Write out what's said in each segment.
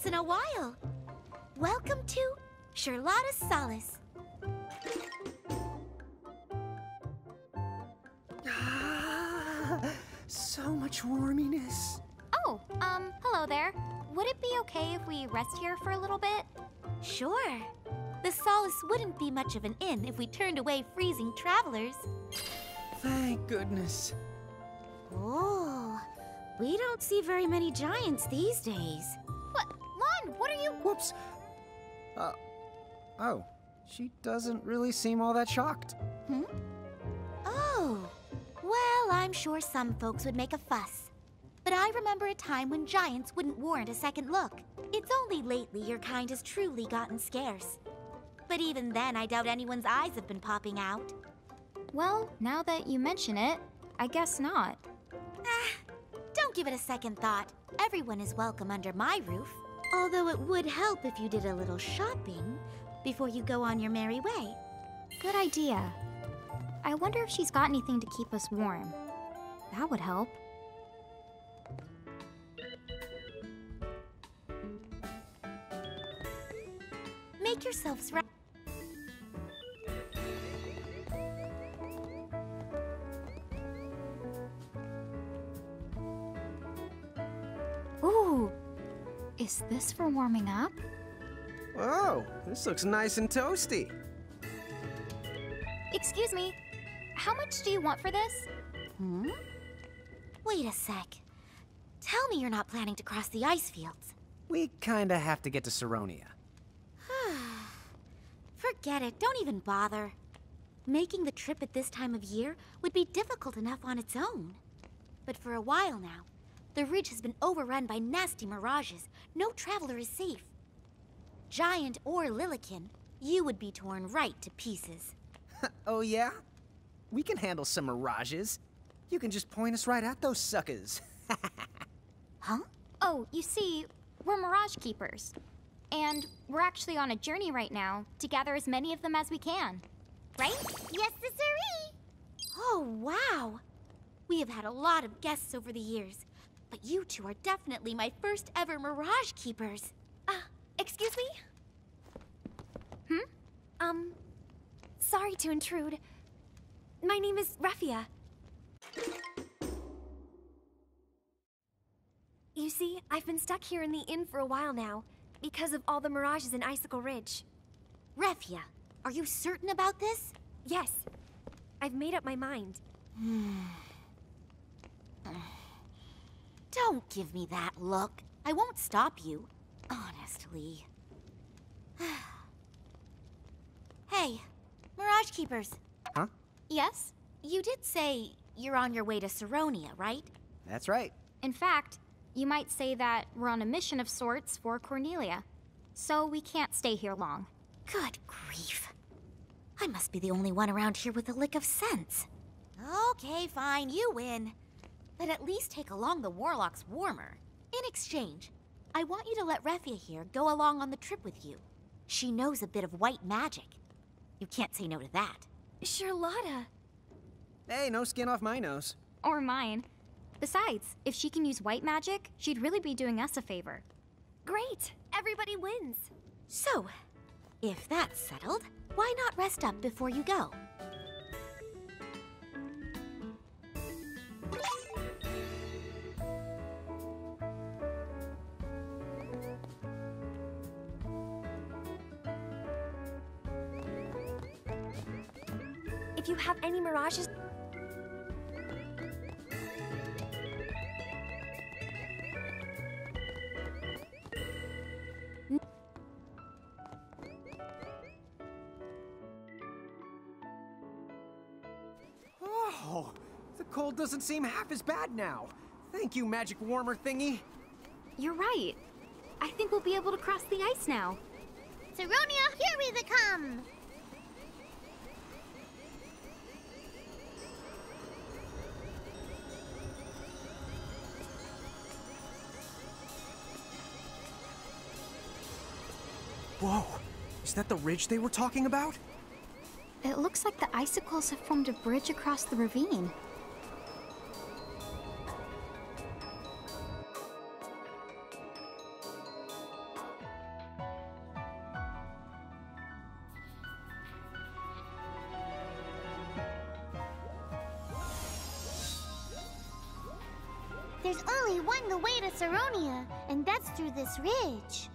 once in a while. Welcome to Charlotta's Solace. So much warminess. Oh, hello there. Would it be okay if we rest here for a little bit? Sure. The Solace wouldn't be much of an inn if we turned away freezing travelers. Thank goodness. Oh, we don't see very many giants these days. What? Lann, what are you... Whoops. Oh. She doesn't really seem all that shocked. Oh. Well, I'm sure some folks would make a fuss. But I remember a time when giants wouldn't warrant a second look. It's only lately your kind has truly gotten scarce. But even then, I doubt anyone's eyes have been popping out. Well, now that you mention it, I guess not. Don't give it a second thought. Everyone is welcome under my roof. Although it would help if you did a little shopping before you go on your merry way. Good idea. I wonder if she's got anything to keep us warm. That would help. Make yourselves right. Ooh, is this for warming up? Oh, this looks nice and toasty. Excuse me, how much do you want for this? Wait a sec. Tell me you're not planning to cross the ice fields. We kinda have to get to Saronia. Forget it, don't even bother. Making the trip at this time of year would be difficult enough on its own. But for a while now, the ridge has been overrun by nasty mirages. No traveler is safe. Giant or Lilikin, you would be torn right to pieces. Oh yeah? We can handle some mirages. You can just point us right at those suckers. Huh? Oh, you see, we're Mirage Keepers. And we're actually on a journey right now to gather as many of them as we can. Right? Yes, sirree! Oh, wow! We have had a lot of guests over the years, but you two are definitely my first ever Mirage Keepers. Excuse me? Sorry to intrude. My name is Raphia. You see, I've been stuck here in the inn for a while now, because of all the mirages in Icicle Ridge. Raphia, are you certain about this? Yes. I've made up my mind. Don't give me that look. I won't stop you. Honestly. Hey, Mirage Keepers. Huh? Yes? You did say you're on your way to Saronia, right? That's right. In fact, you might say that we're on a mission of sorts for Cornelia. So we can't stay here long. Good grief. I must be the only one around here with a lick of sense. Okay, fine, you win. But at least take along the Warlock's warmer. In exchange, I want you to let Raphia here go along on the trip with you. She knows a bit of white magic. You can't say no to that. Charlotta. Hey, no skin off my nose. Or mine. Besides, if she can use white magic, she'd really be doing us a favor. Great! Everybody wins. So, if that's settled, why not rest up before you go? If you have any mirages... Oh, the cold doesn't seem half as bad now. Thank you, magic warmer thingy. You're right. I think we'll be able to cross the ice now. Saronia, here we come! Whoa, is that the ridge they were talking about? It looks like the icicles have formed a bridge across the ravine. There's only one the way to Saronia, and that's through this ridge.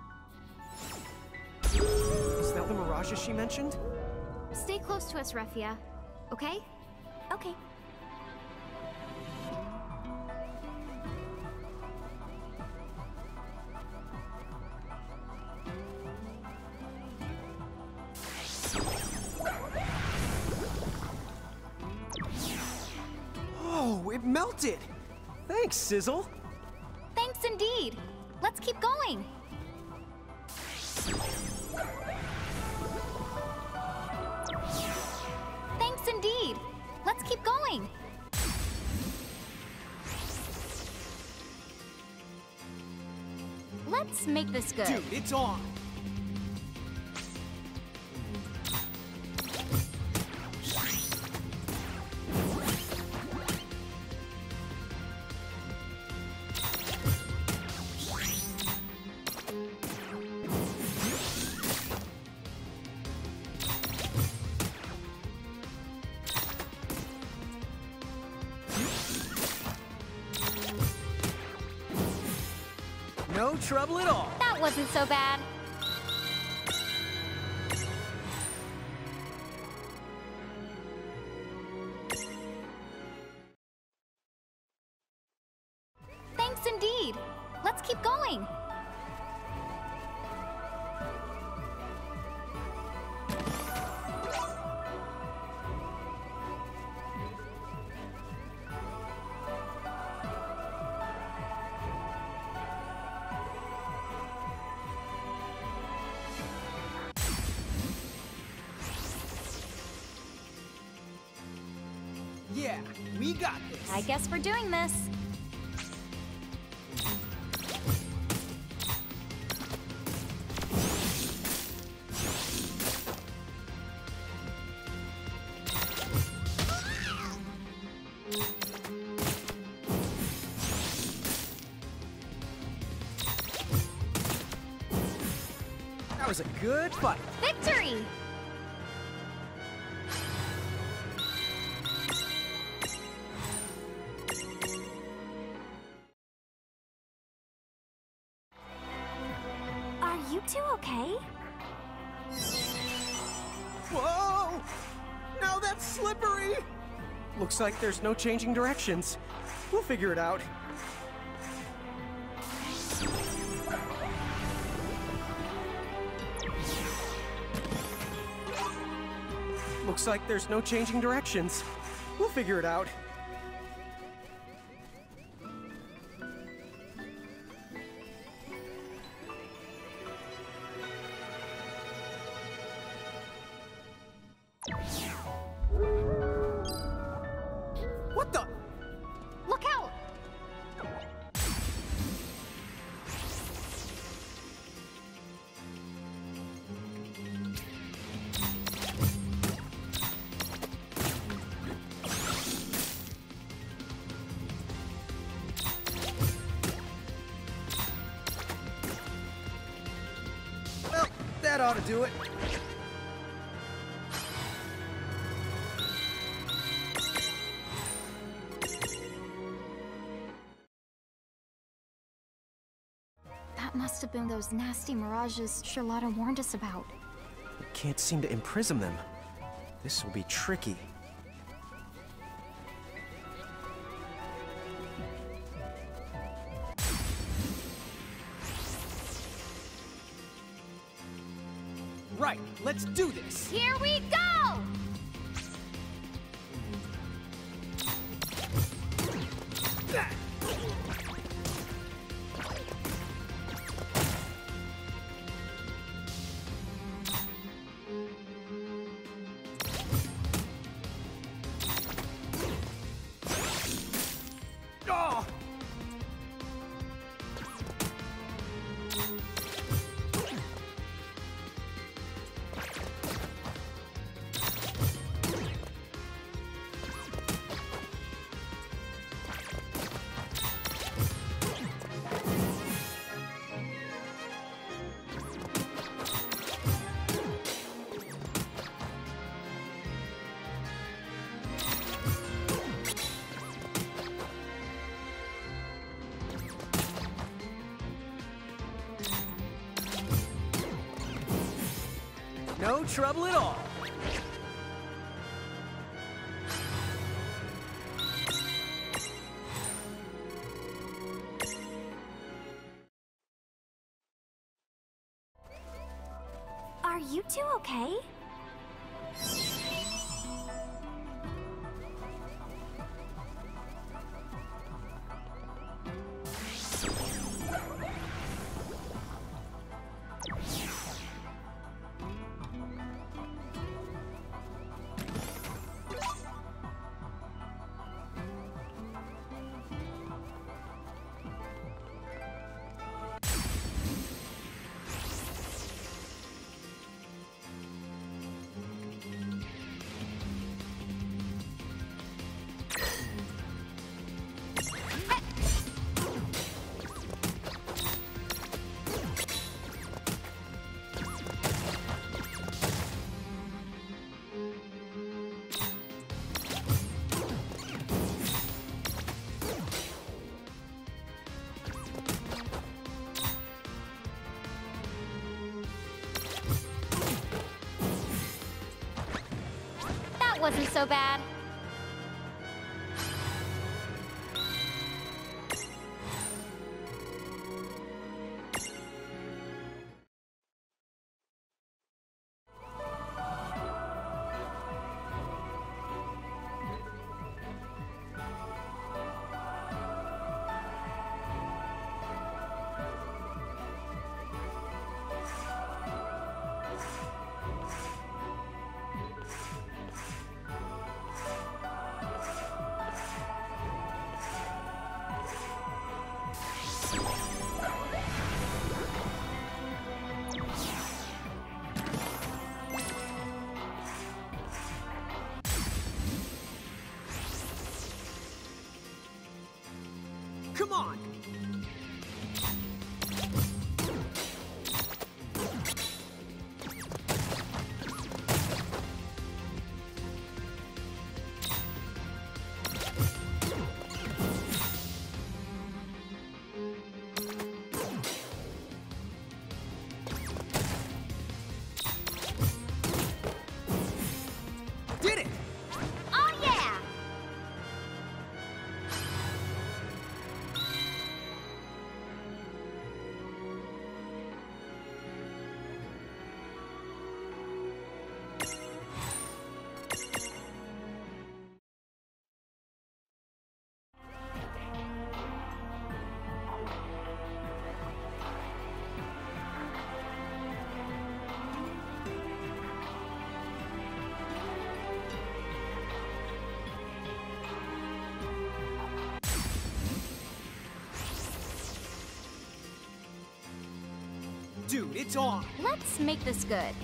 Is that the mirages she mentioned? Stay close to us, Refia. Okay? Okay. Oh, it melted! Thanks, Sizzle! Thanks indeed. Let's keep going. Thanks indeed. Let's keep going. Let's make this good. Dude, it's on! No trouble at all! That wasn't so bad. Thanks indeed. Let's keep going. Yeah, we got this! I guess we're doing this. That was a good fight! Victory! Are you two okay? Whoa! Now that's slippery! Looks like there's no changing directions. We'll figure it out. Looks like there's no changing directions. We'll figure it out. What the? Look out! Well, that ought to do it. That must have been those nasty mirages Charlotta warned us about. Can't seem to imprison them. This will be tricky. Right, let's do this! Here we go! Oh! No trouble at all. Are you two okay? Wasn't so bad. Come on! Did it! Oh yeah! Dude, it's on! Let's make this good.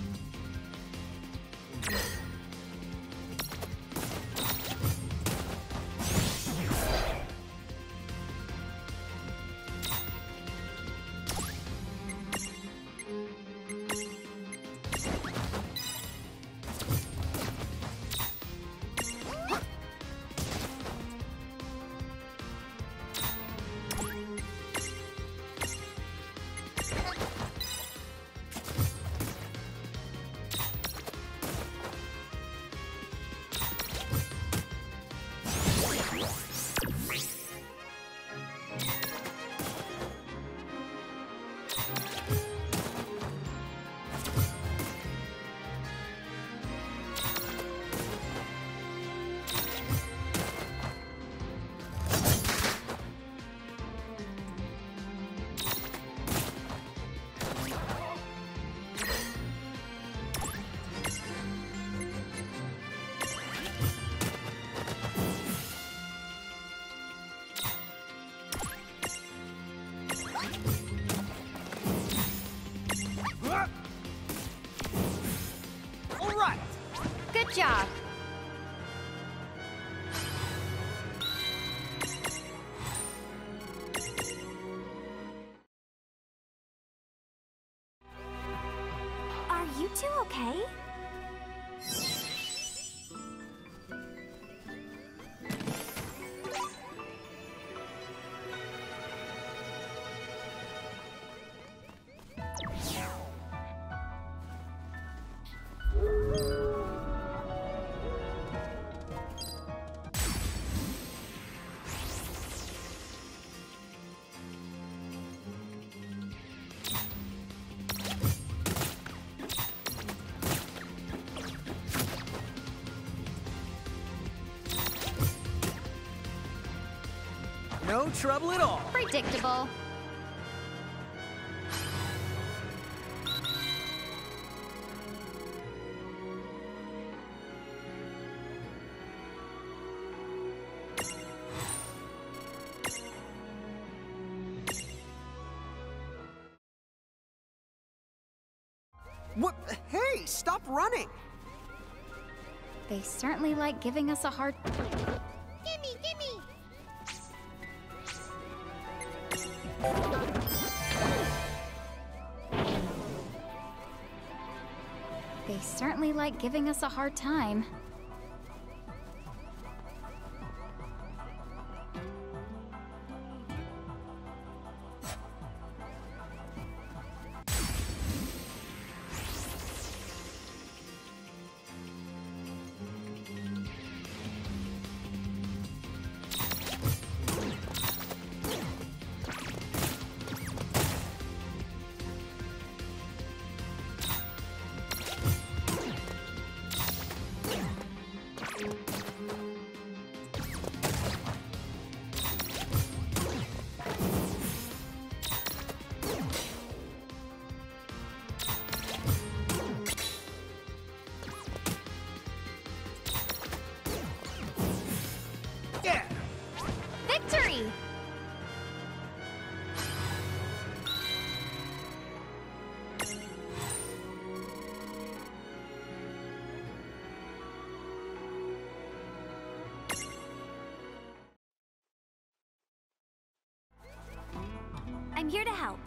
Good job. Are you two okay? No trouble at all. Predictable. What? Hey, stop running! They certainly like giving us a hard... Gimme, gimme! They certainly like giving us a hard time. Victory! I'm here to help.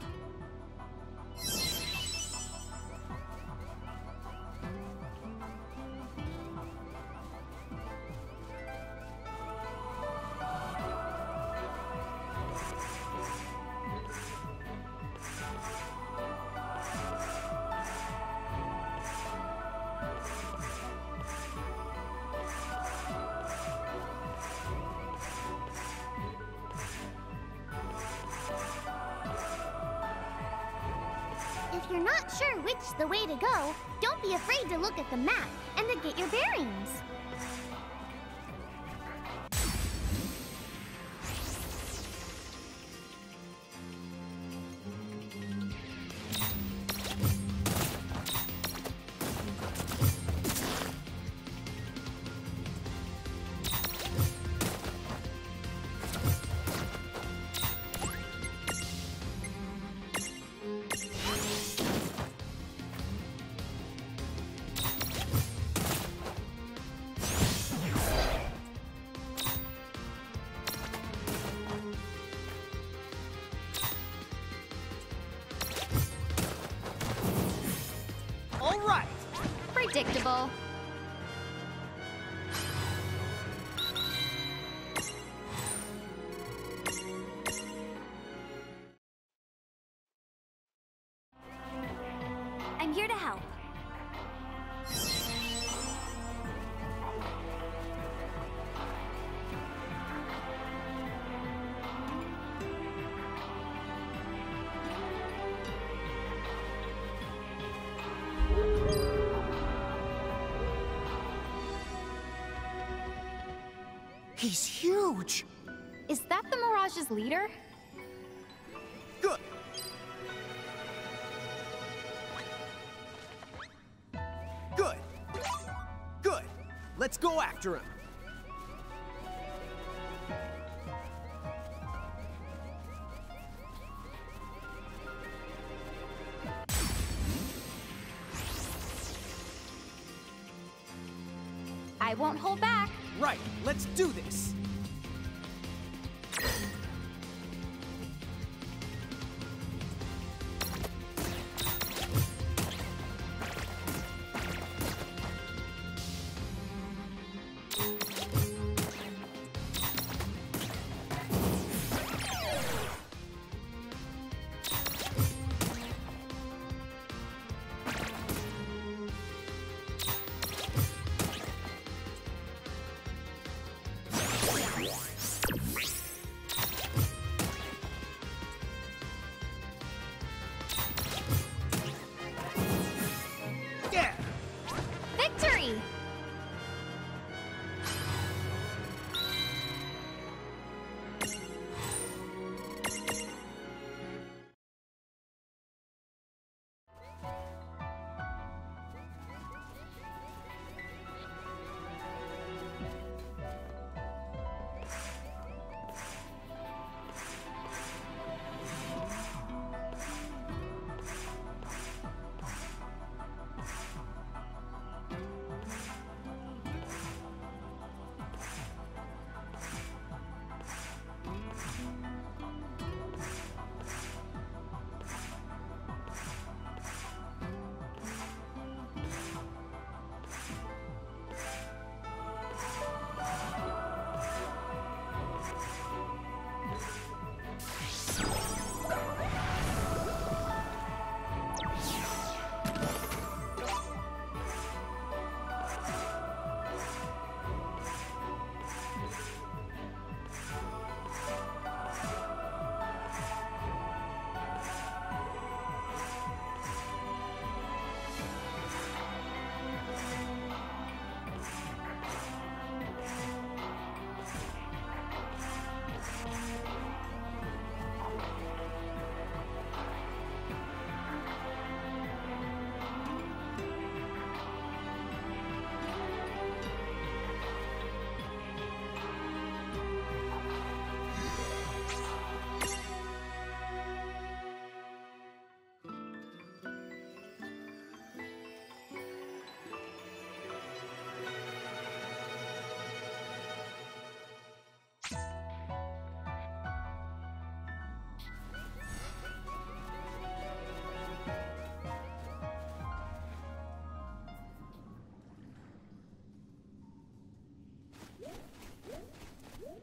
If you're not sure which is the way to go, don't be afraid to look at the map and to get your bearings. Predictable. I'm here to help. He's huge! Is that the Mirage's leader? Good! Good! Good! Let's go after him! I won't hold back. Right, let's do this!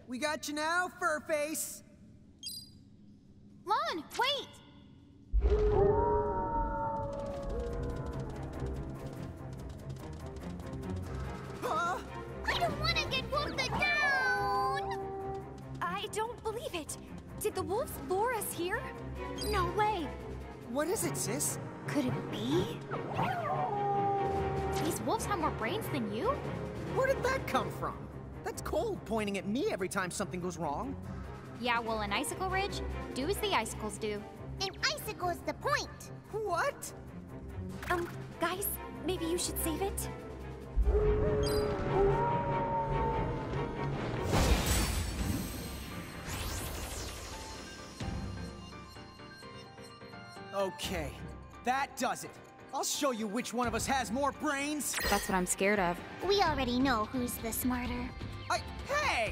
We got you now, Furface! Lann, wait! Huh? I don't want to get wolfed down! I don't believe it. Did the wolves lure us here? No way! What is it, sis? Could it be? These wolves have more brains than you? Where did that come from? That's Cold pointing at me every time something goes wrong. Yeah, well, in Icicle Ridge, do as the icicles do. An icicle's the point. What? Guys, maybe you should save it? Okay, that does it. I'll show you which one of us has more brains. That's what I'm scared of. We already know who's the smarter. Hey!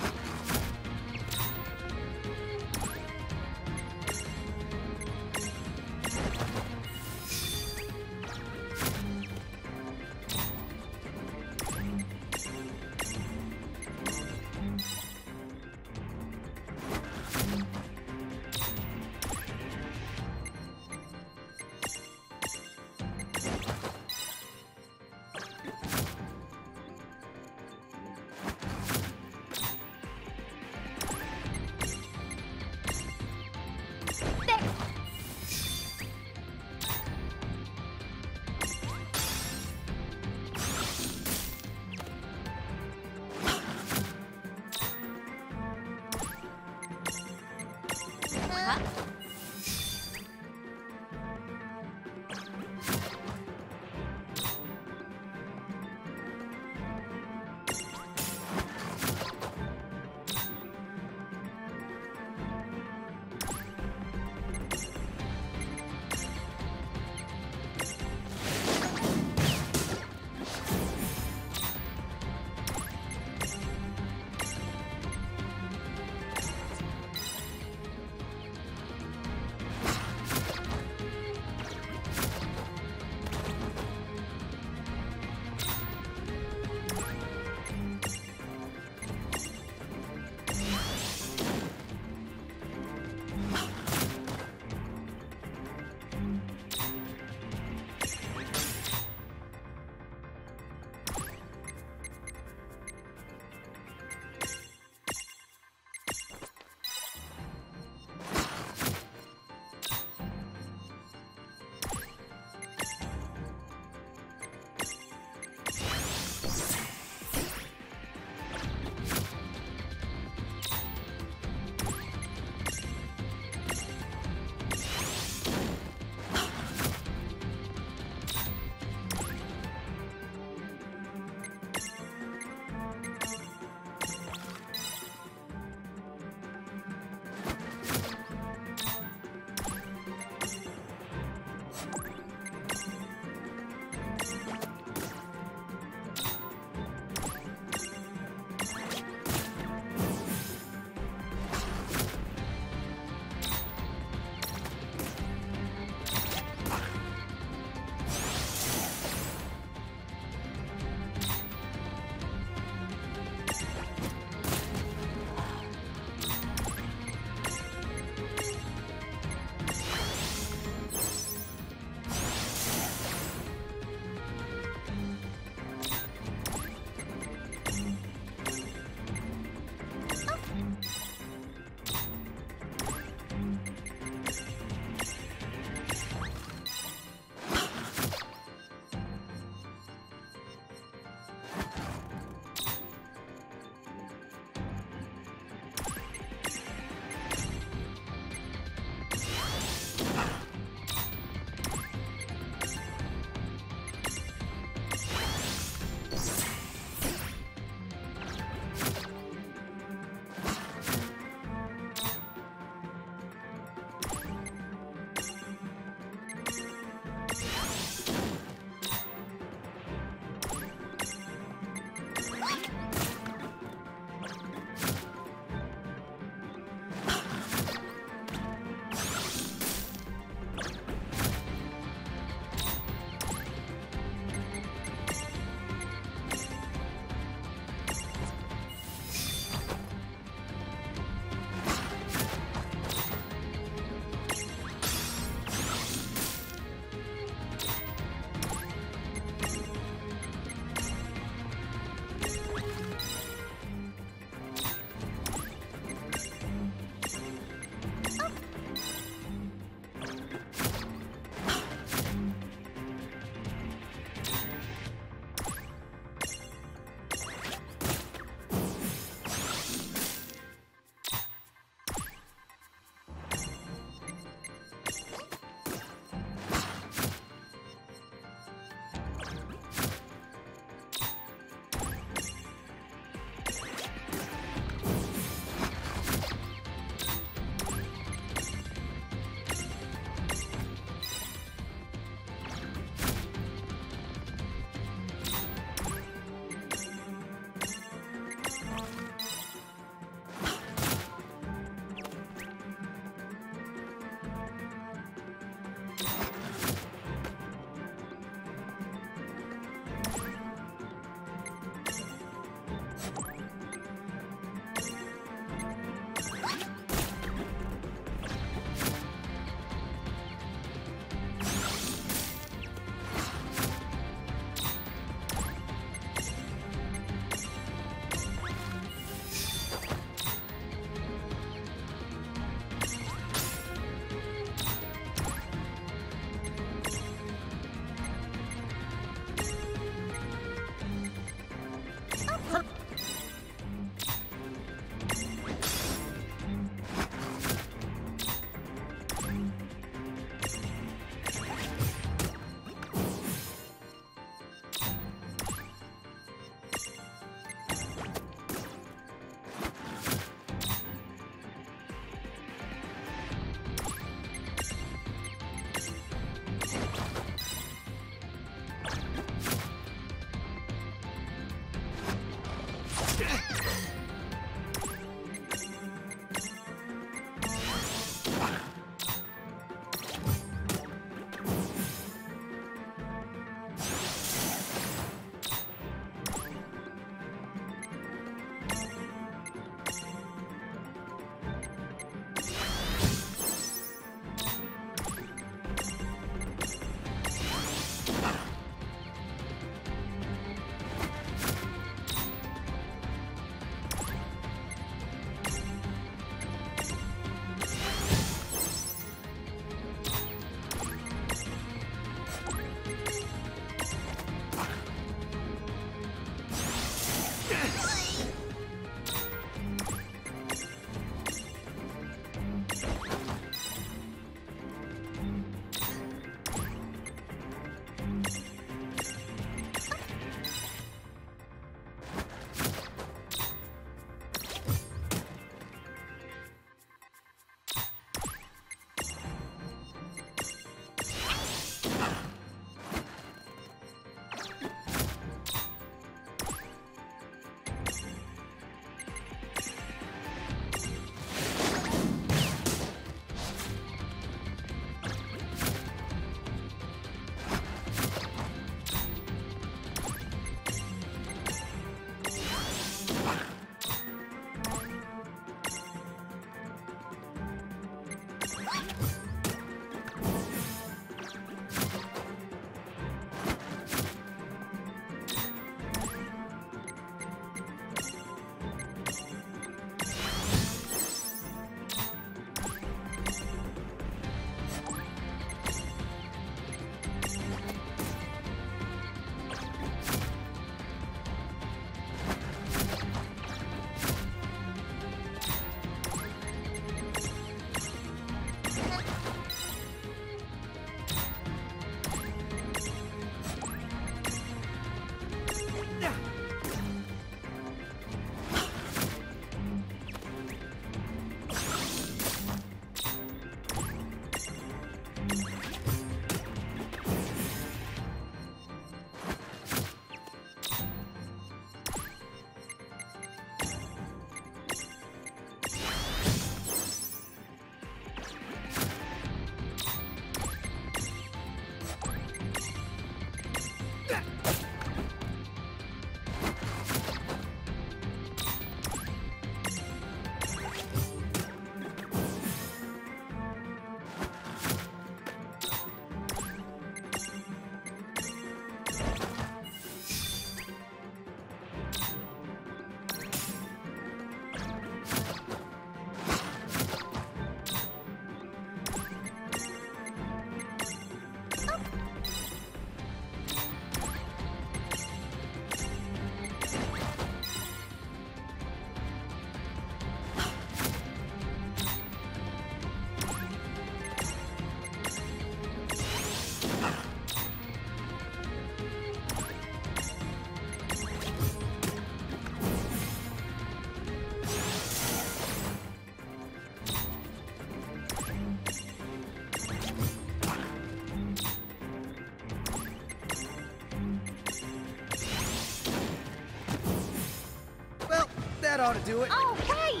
That ought to do it. Oh, right!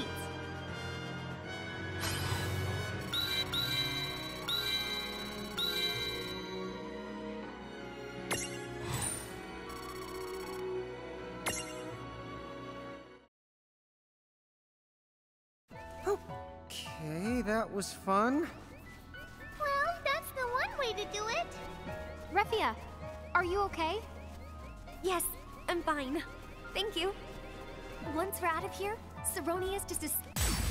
Okay, that was fun. Well, that's the one way to do it. Refia, are you okay? Yes, I'm fine. Thank you. Once we're out of here, Seronia's just a...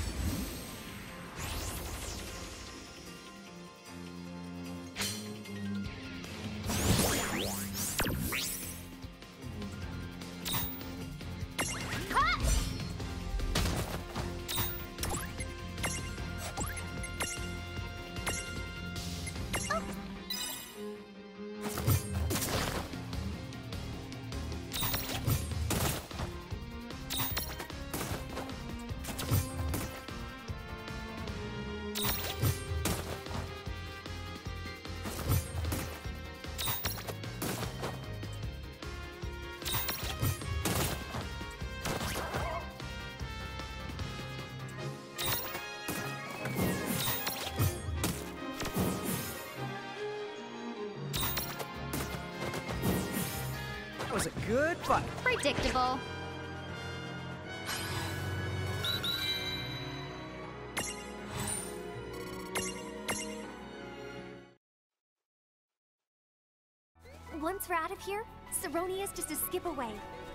That was a good fight. Predictable. Once we're out of here, Seronia's just a skip away.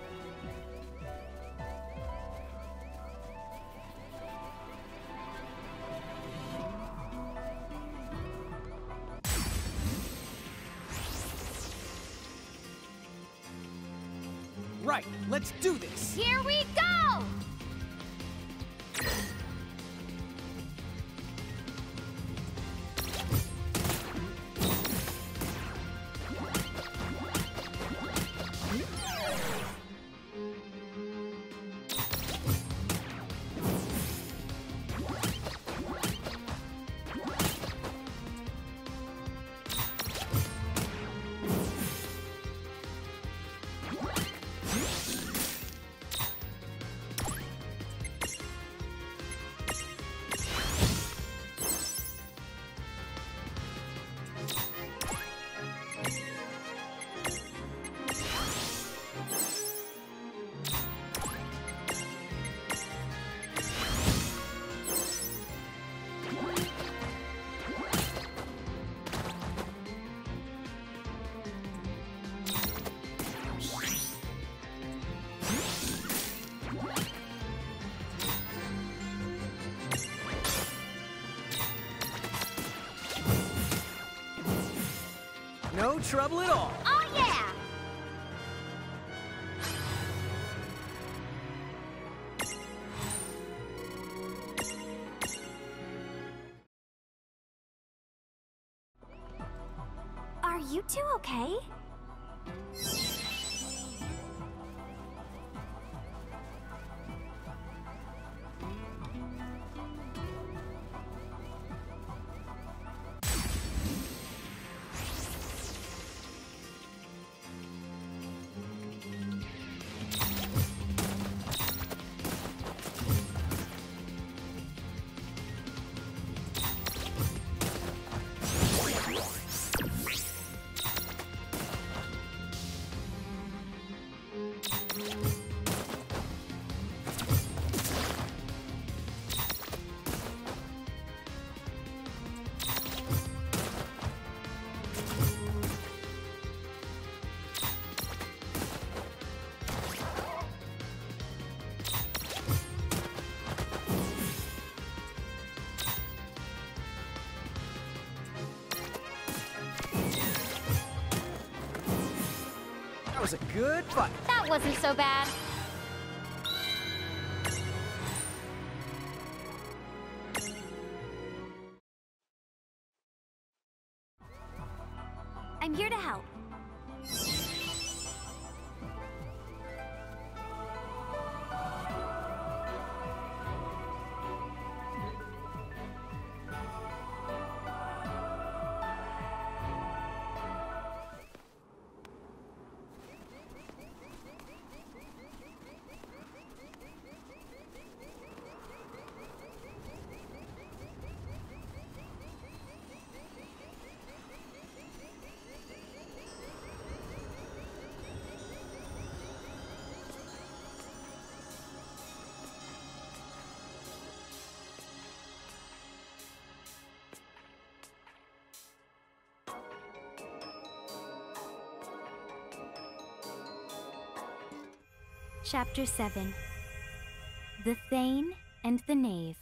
Right, let's do this. Here we go! No trouble at all. Oh, yeah! Are you two okay? was a good fight. That wasn't so bad. I'm here to help. Chapter 7. The Thane and the Knave.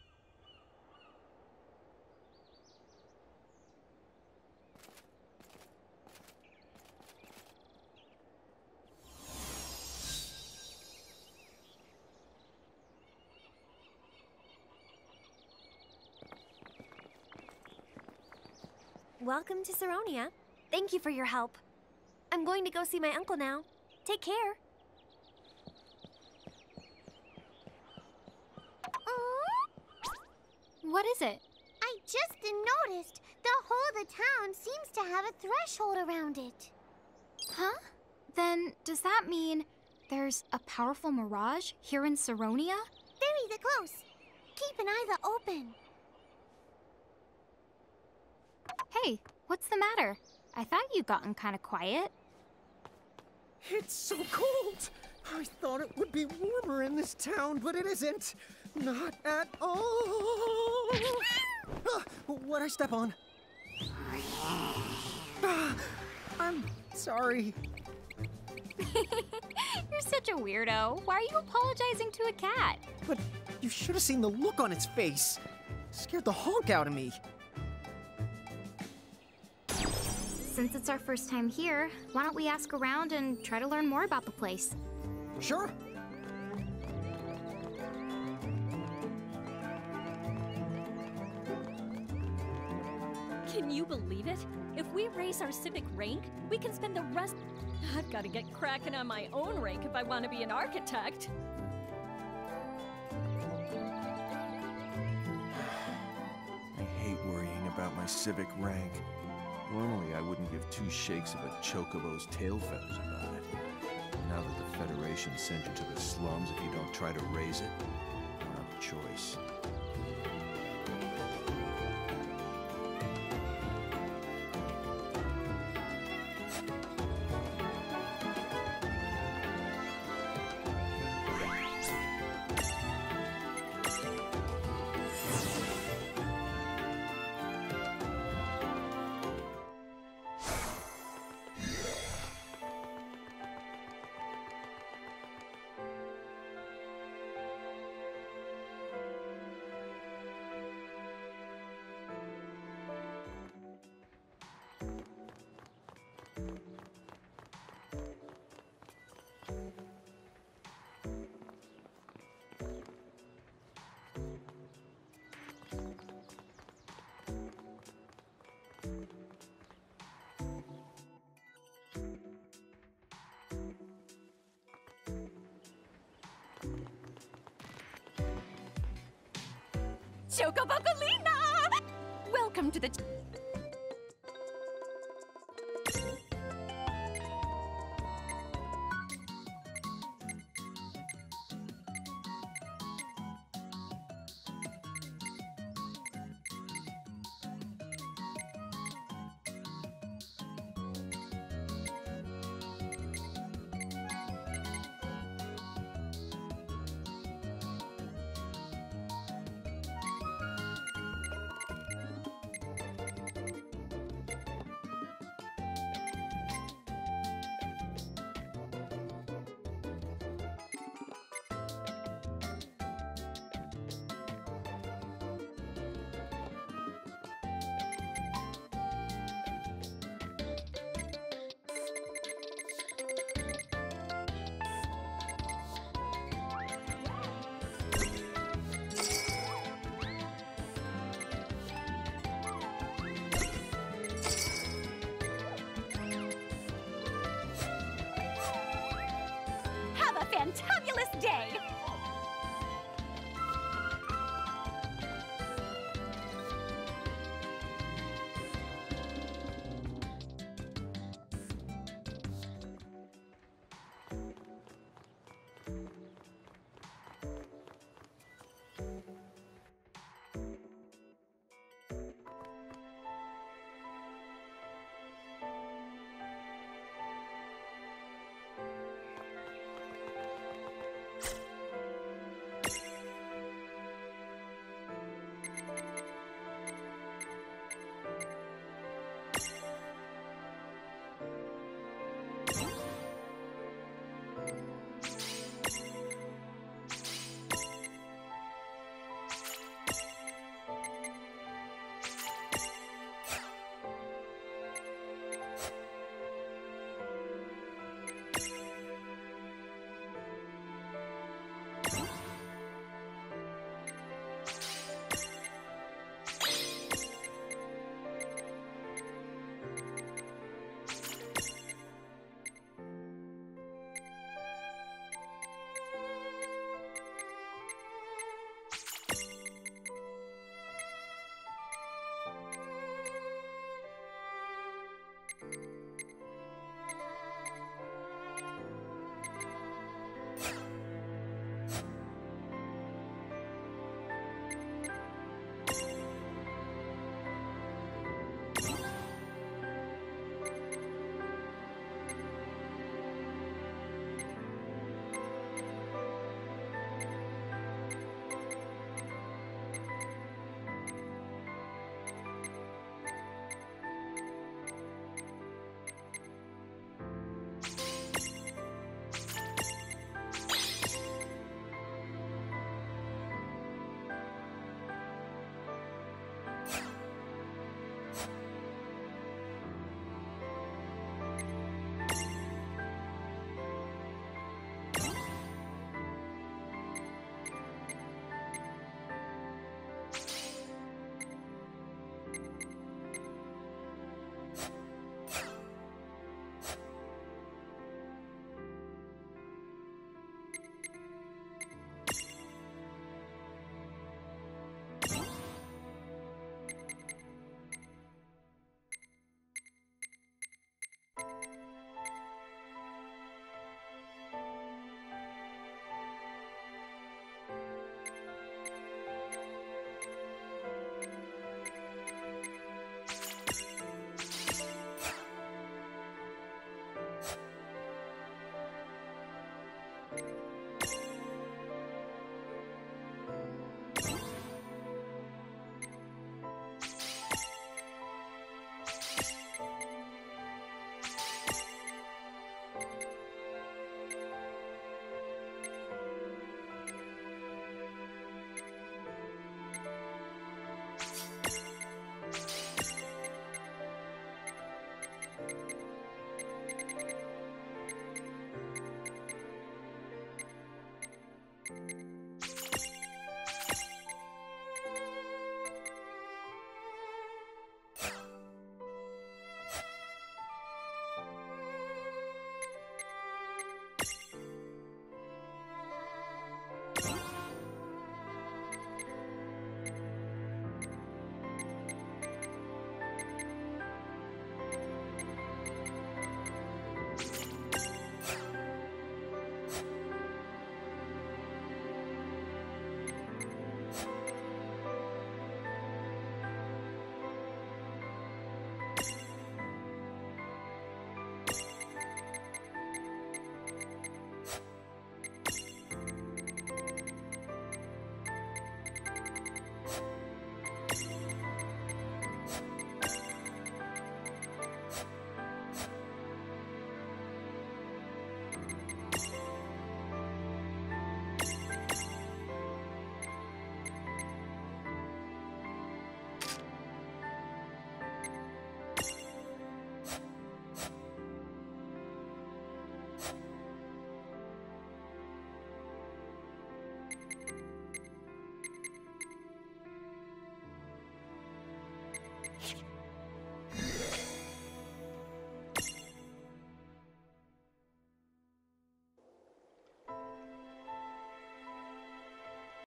Welcome to Saronia. Thank you for your help. I'm going to go see my uncle now. Take care. What is it? I just noticed the whole of the town seems to have a threshold around it. Huh? Then does that mean there's a powerful mirage here in Saronia? Very close. Keep an eye open. Hey, what's the matter? I thought you'd gotten kind of quiet. It's so cold. I thought it would be warmer in this town, but it isn't. Not at all. What'd I step on? I'm sorry. You're such a weirdo. Why are you apologizing to a cat? But you should have seen the look on its face. Scared the honk out of me. Since it's our first time here, why don't we ask around and try to learn more about the place? Sure. Can you believe it? If we raise our civic rank, we can spend the rest... I've got to get cracking on my own rank if I want to be an architect. I hate worrying about my civic rank. Normally, I wouldn't give two shakes of a chocobo's tail feathers about it. Now that the Federation sent you to the slums if you don't try to raise it, you don't have a choice. Chocobocolina! Welcome to the...